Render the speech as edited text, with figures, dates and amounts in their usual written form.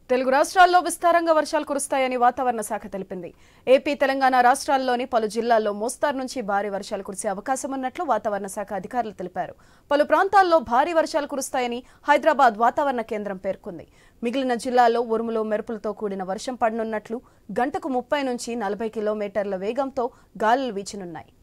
తెలుగు రాష్ట్రాల్లో విస్తారంగా వర్షాలు కురుస్తాయని వాతావరణ శాఖ తెలిపింది. ఏపీ, తెలంగాణ రాష్ట్రాల్లోని పలు జిల్లాల్లో మోస్తారు నుంచి భారీ వర్షాలు కురిసే అవకాశం ఉన్నట్లు వాతావరణ శాఖ అధికారులు తెలిపారు. పలు ప్రాంతాల్లో భారీ వర్షాలు కురుస్తాయని హైదరాబాద్ వాతావరణ కేంద్రం పేర్కొంది. మిగిలిన జిల్లాల్లో ఉరుములు మెరుపులతో కూడిన వర్షం పడనున్నట్లు, గంటకు 30 నుంచి 40 కిలోమీటర్ల వేగంతో గాలులు వీచనున్నాయి.